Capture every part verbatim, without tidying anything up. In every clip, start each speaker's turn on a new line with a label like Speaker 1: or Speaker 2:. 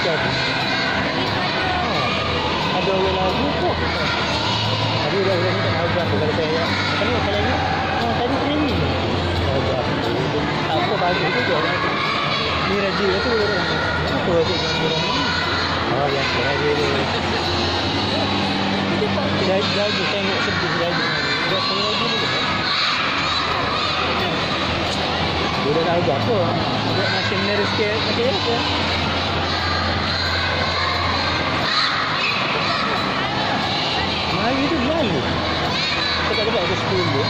Speaker 1: baca tu. Ha. Ada orang lagu tu. Tadi dah orang ni tak tahu berapa kalau saya. Kalau kalau ni, oh, tadi tu ni. Tahu berapa. Tak apa bagus juga. Ni rajin tu orang. Apa tu orang ni? Oh, yang rajin tu. Jadi jadi tengok sedih jadi. Dia tengok lagi tu. Dia dah tahu apa. Dia macam nervous sikit macam apa. Mari tu lalu. Kita tak dapat ke sepuluh.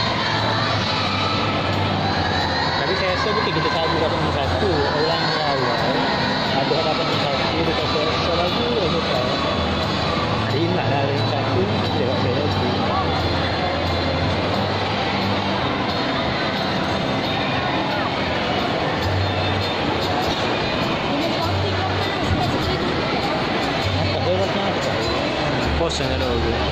Speaker 1: Tapi saya rasa betul kita sabu dapat nombor satu. Orang awal ada dapat nombor satu. Dia kata saya lagi dia kata. Hari ni nak lah nombor satu. Dia buat saya lagi. Posen ada lagi.